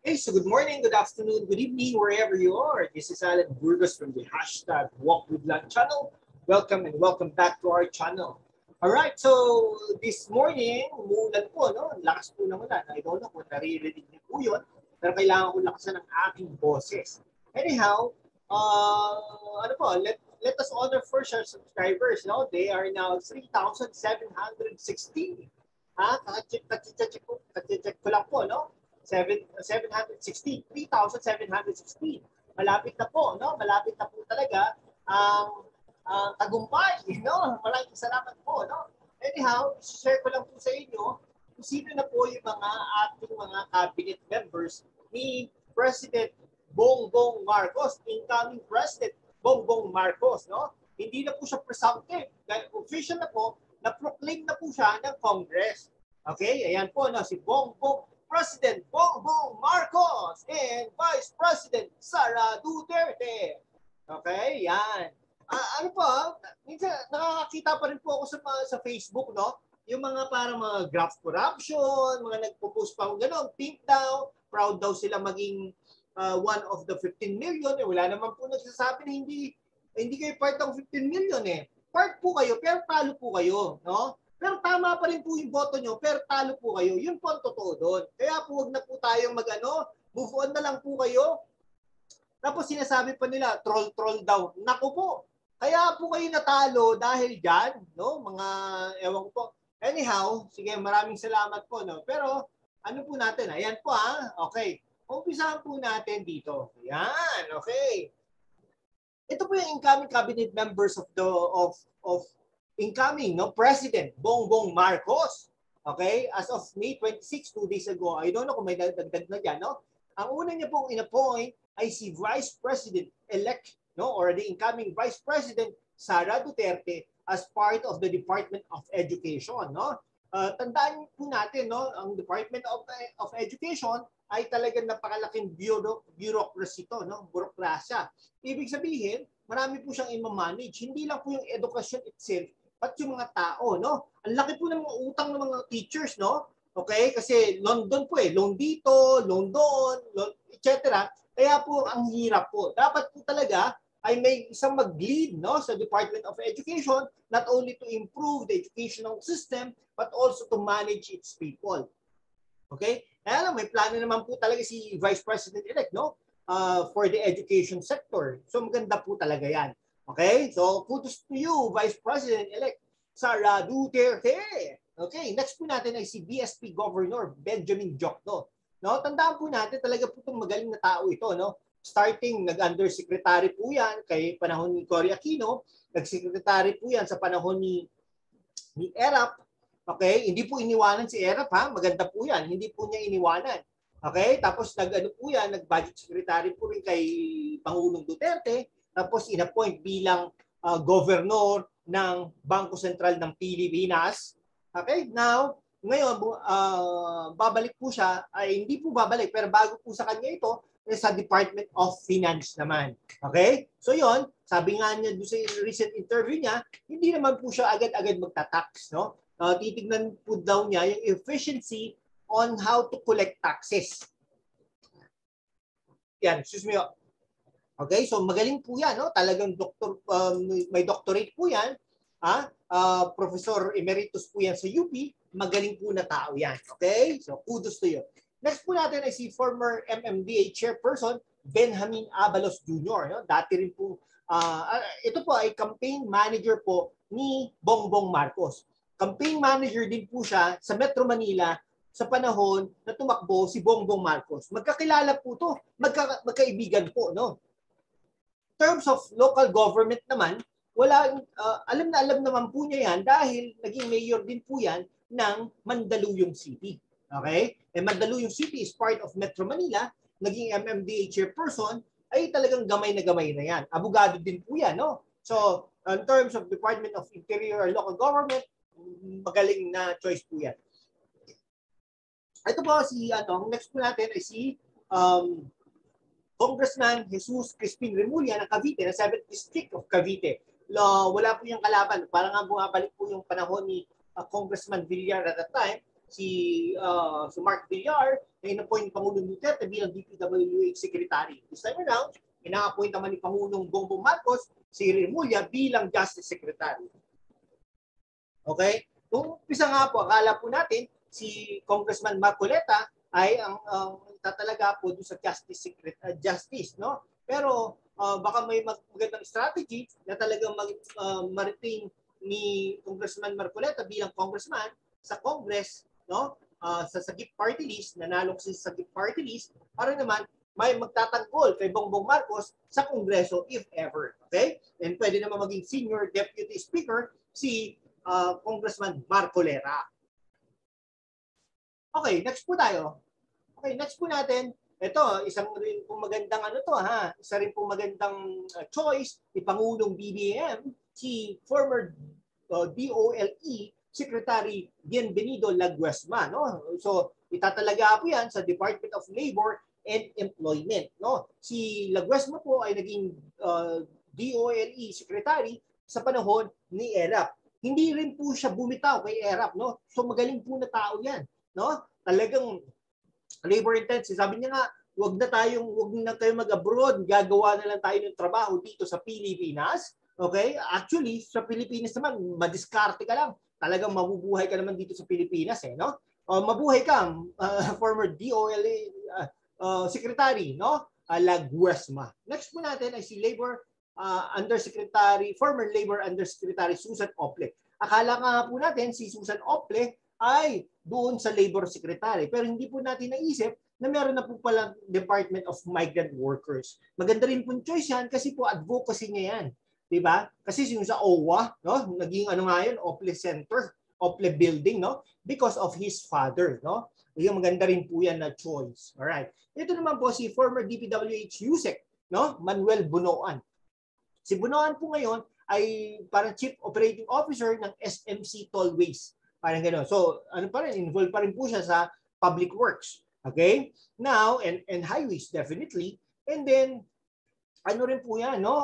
Hey, so good morning, good afternoon, good evening, wherever you are. This is Alan Burgos from the hashtag wokwithLan channel. Welcome and welcome back to our channel. Alright, so this morning, umulan po, no? Lakas po ng ulan. I don't know kung naririnig niyo po yun, pero kailangan ko lakasan ng aking boses. Anyhow, let us honor first our subscribers. No? They are now 3,716. Kacheck ko lang po, no? 760, 3,760. Malapit na po, no? Malapit na po talaga ang tagumpay, no? Maraming salamat po, no? Anyhow, share ko lang po sa inyo kung sino na po yung mga ating mga cabinet members ni President Bongbong Marcos, incoming President Bongbong Marcos, no? Hindi na po siya presumptive. Dahil official na po, na-proclaim na po siya ng Congress. Okay? Ayan po, no? Si President Bongbong Marcos and Vice President Sara Duterte. Okay, yan. Ano po, minsan nakakakita pa rin po ako sa Facebook, no? Yung mga parang mga graft corruption, mga nagpo-post pa gano'n, think daw, proud daw sila maging one of the 15 million. Wala naman po nagsasabi na hindi kayo part ng 15 million eh. Part po kayo, pero talo po kayo, no? Pero tama pa rin po yung boto nyo, pero talo po kayo. Yun po ang totoo doon. Kaya po wag na po tayong move on na lang po kayo. Tapos sinasabi pa nila, troll daw. Naku po, kaya po kayo natalo dahil dyan, no? Mga, ewan ko po. Anyhow, sige, maraming salamat po, no? Pero, ano po natin, ayan po okay. Umpisahan po natin dito. Ayan, okay. Ito po yung incoming cabinet members of incoming President Bongbong Marcos. Okay? As of May 26, 2 days ago, I don't know kung may dagdag na dyan, no? Ang una niya pong in-appoint ay si Vice President-elect, no? Or the incoming Vice President Sara Duterte as part of the Department of Education, no? Tandaan po natin, no? Ang Department of Education ay talagang napakalaking bureaucracy to, no? Burokrasya. Ibig sabihin, marami po siyang i-manage. Hindi lang po yung edukasyon itself, at yung mga tao, no? Ang laki po ng mga utang ng mga teachers, no? Okay? Kasi London po loan dito, loan doon, etc. Kaya po ang hirap po. Dapat po talaga ay may isang mag-lead, no, sa Department of Education, not only to improve the educational system, but also to manage its people. Okay? Kaya lang, may plano naman po talaga si Vice President-elect, no? For the education sector. So maganda po talaga yan. Okay? So, kudos to you, Vice President-elect Sara Duterte. Okay, next po natin ay si BSP Governor Benjamin Jokno. No, tandaan po natin talaga po itong magaling na tao ito, no? Starting nag-undersecretary po yan kay panahon ni Cory Aquino, nag-secretary po yan sa panahon ni Erap. Okay, hindi po iniwanan si Erap, ha? Maganda po yan, hindi po niya iniwanan. Okay, tapos nag-budget secretary po rin kay Pangulong Duterte. Tapos in-appoint bilang governor ng Bangko Sentral ng Pilipinas. Okay, now, ngayon, babalik po siya, ay hindi po babalik, pero bago po sa kanya ito, sa Department of Finance naman. Okay? So yon, sabi nga niya doon sa recent interview niya, hindi naman po siya agad-agad magta-tax. No? Titignan po daw niya yung efficiency on how to collect taxes. Yan, excuse me. Okay, so magaling po yan, no? Talagang may doctorate po yan. Professor Emeritus po yan sa UP. Magaling po na tao yan. Okay, so kudos to you. Next po natin ay si former MMDA chairperson Benjamin Abalos Jr. No? Dati rin po, ito po ay campaign manager po ni Bongbong Marcos. Campaign manager din po siya sa Metro Manila sa panahon na tumakbo si Bongbong Marcos. Magkakilala po to, magkaibigan po, no? Terms of local government naman, alam naman po niya yan dahil naging mayor din po yan ng Mandaluyong City. Okay? And Mandaluyong City is part of Metro Manila, naging MMDA chairperson, ay talagang gamay na yan. Abogado din po yan, no? So, in terms of Department of Interior and Local Government, magaling na choice po yan. Ito po next po natin ay si Congressman Jesus Crispin Remulla ng Cavite, na 7th District of Cavite. Wala po yung kalaban. Parang nga bumabalik po yung panahon ni Congressman Villar at that time. si Mark Villar na in-appoint ni Pangulong Duterte bilang DPWH Secretary. This time around, ina-appoint naman ni Pangulong Bongbong Marcos si Remulla bilang Justice Secretary. Okay? Kung umpisa nga po, akala po natin si Congressman Marcoleta ay ang tatalaga po doon sa justice, no? Pero baka may magandang strategy na talagang ma-retain ni Congressman Marcoleta bilang congressman sa Congress, no? Sa Sagip Party List, nanalo si Sagip Party List para naman may magtatanggol kay Bongbong Marcos sa Kongreso if ever. Okay? And pwede naman maging senior deputy speaker si Congressman Marcoleta. Okay, next po tayo. Okay, next po natin. Ito, isang rin pong magandang isa rin pong magandang choice ni Pangulong BBM, si former DOLE Secretary Bienvenido Laguesma, no? So, itatalaga po 'yan sa Department of Labor and Employment, no? Si Laguesma po ay naging DOLE Secretary sa panahon ni ERAP. Hindi rin po siya bumitaw kay ERAP, no? So magaling po na tao 'yan, no? Talagang labor intensive. Sabi niya nga, wag na kayo mag-abroad, gagawa na lang tayo ng trabaho dito sa Pilipinas. Okay? Actually, sa Pilipinas naman, madiskarte ka lang. Talagang mabubuhay ka naman dito sa Pilipinas, no? Mabuhay ka, former DOLE Secretary, no? Laguesma. Next po natin ay si former Labor Undersecretary Susan Ople. Akala nga po natin si Susan Ople ay doon sa Labor Secretary. Pero hindi po natin naisip na meron na po pala Department of Migrant Workers. Maganda rin po choice yan kasi po advocacy niya yan. Diba? Kasi yung sa OWA, no? Naging Ople Center, Ople Building, no? Because of his father, no? Yung maganda rin po yan na choice. Alright. Ito naman po si former DPWH USEC, no? Manuel Bunoan. Si Bunoan po ngayon ay parang Chief Operating Officer ng SMC Tollways. Parang gano'n. So, involved pa rin po siya sa public works. Okay? Now, and highways, definitely. And then, rin po yan, no?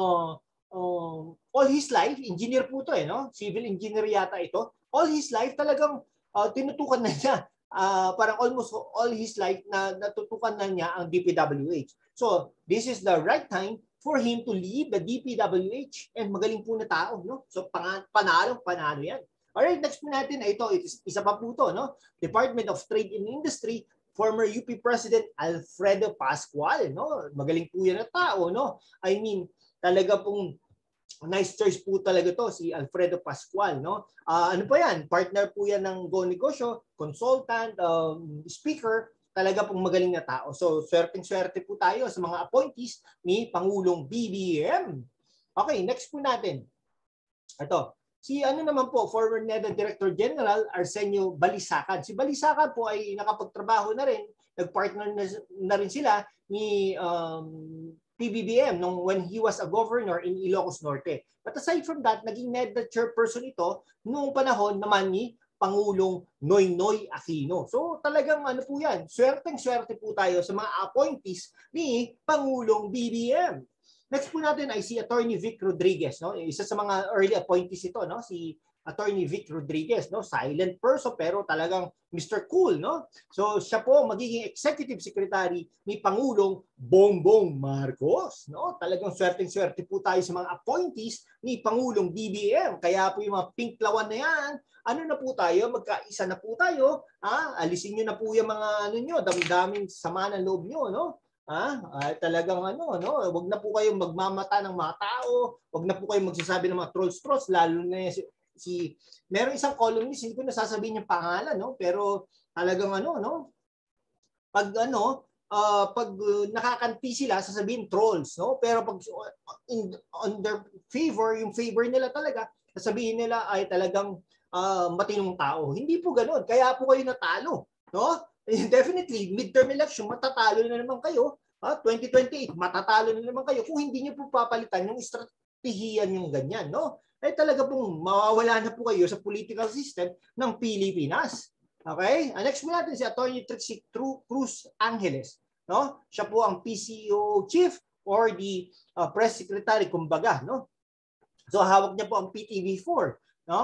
All his life, engineer po to, no? Civil engineer yata ito. All his life, talagang tinutukan na niya. Parang almost all his life na natutukan na niya ang DPWH. So, this is the right time for him to lead the DPWH. And magaling po na tao, no? So, panalo yan. Alright, next po natin, ito, isa pa po ito, no? Department of Trade and Industry, former UP President Alfredo Pascual, no? Magaling po yan na tao, no? I mean, talaga pong nice choice po talaga to si Alfredo Pascual, no? Ano po yan? Partner po yan ng Go Negosyo, consultant, speaker, talaga pong magaling na tao. So, swerteng-swerte po tayo sa mga appointees ni Pangulong BBM. Okay, next po natin. Ito. Si naman po, former NEDA Director General Arsenio Balisacan. Si Balisacan po ay nakapagtrabaho na rin, nagpartner na rin sila ni PBBM when he was a governor in Ilocos Norte. But aside from that, naging NEDA chairperson ito noong panahon naman ni Pangulong Noynoy Aquino. So talagang po yan, swerteng-swerte po tayo sa mga appointees ni Pangulong BBM. Next po natin ay si Attorney Vic Rodriguez, no? Isa sa mga early appointees ito, no? Si Attorney Vic Rodriguez, no? Silent person pero talagang Mr. Cool, no? So siya po magiging Executive Secretary ni Pangulong Bongbong Marcos, no? Talagang swerteng-swerte po tayo sa mga appointees ni Pangulong BBM. Kaya po yung mga pink lawan na yan, na po tayo, magkaisa na po tayo, alisin niyo na po yung mga damdaming sama ng loob niyo, no? Talagang no, wag na po kayong magmamata ng mga tao, wag na po kayong magsasabi ng mga trolls, lalo na meron isang columnist, hindi ko nasasabihin yung pangalan, no, pero talagang pag nakakanti sila, sasabihin trolls, no, pero pag on their favor, yung favor nila talaga, sasabihin nila ay talagang matinong tao. Hindi po ganoon, kaya po kayo natalo, no? Definitely, midterm election, matatalo na naman kayo. 2028, matatalo na naman kayo kung hindi niyo po papalitan yung estratehiya yung ganyan, no? Ay talaga pong mawawala na po kayo sa political system ng Pilipinas. Okay? Next mo natin si Attorney Trixie Cruz Angeles, no? Siya po ang PCO chief or the press secretary kumbaga, no? So hawak niya po ang PTV4, no?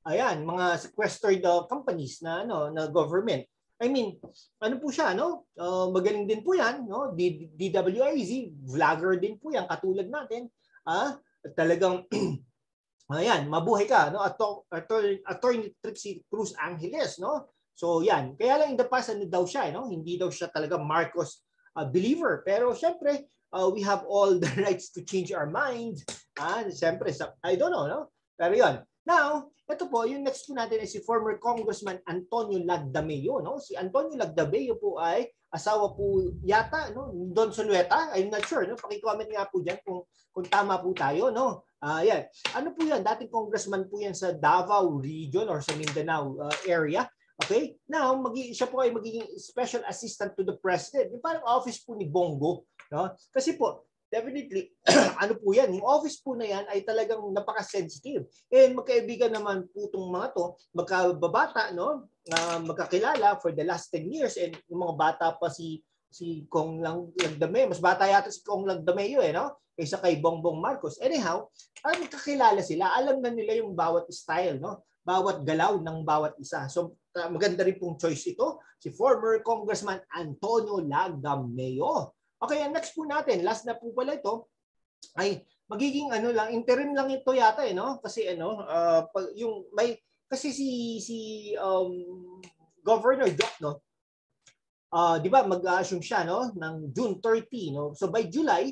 ayan, mga sequestered companies na na government. I mean, ano po siya, no? Magaling din po 'yan, no? DWIZ, vlogger din po 'yan katulad natin. Talagang ayan, mabuhay ka, no? Attorney Trixie Cruz Angeles, no? So, yan. Kaya lang in the past, ano daw siya, no? Hindi daw siya talaga Marcos believer. Pero syempre, we have all the rights to change our mind. Syempre, I don't know, no? Pero yun. Now, ito po, yung next po natin ay si former Congressman Antonio Lagdameo, no? Si Antonio Lagdameo po ay asawa po yata, no? Don Solueta. I'm not sure, no? Paki-comment nga po diyan kung tama po tayo, no? Yan. Ano po yan? Dating congressman po yan sa Davao region or sa Mindanao area. Okay? Now, siya po ay magiging special assistant to the president. Yung parang office po ni Bongo. No? Kasi po, definitely, ano po yan, yung office po na yan ay talagang napaka-sensitive. And magkaibigan naman po itong mga to, magkababata, no? Magkakilala for the last 10 years. And yung mga bata pa si Kong Lagdameo, mas bata yata si Kong Lagdameo no? Kaysa kay Bongbong Marcos. Anyhow, magkakilala sila, alam na nila yung bawat style, no? Bawat galaw ng bawat isa. So maganda rin pong choice ito, si former Congressman Antonio Lagdameo. Okay, ang next po natin, last na po pala ito, ay magiging interim lang ito yata no? Kasi yung may kasi si Governor Jock, no? Di ba mag-assume siya no ng June 30, no? So by July,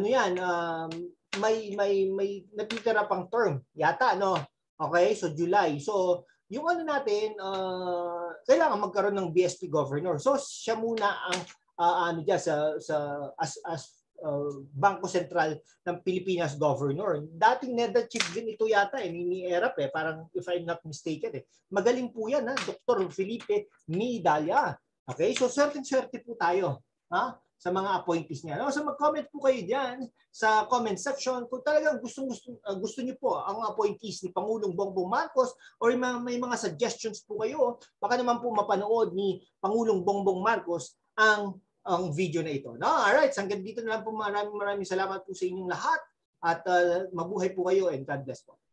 may natitira pang term yata, no? Okay, so July. So yung natin, kailangan magkaroon ng BSP governor. So siya muna ang as Bangko Sentral ng Pilipinas governor. Dating NEDA chief din ito yata ni Erap parang if I'm not mistaken Magaling po yan Dr. Felipe Midalla. Okay, so swerte po tayo sa mga appointees niya. So mag-comment po kayo diyan sa comment section kung talagang gusto niyo po ang appointees ni Pangulong Bongbong Marcos or may mga suggestions po kayo. Baka naman po mapanood ni Pangulong Bongbong Marcos ang video na ito. No? Alright, hanggang dito na lang po. Maraming salamat po sa inyong lahat at mabuhay po kayo and God bless po.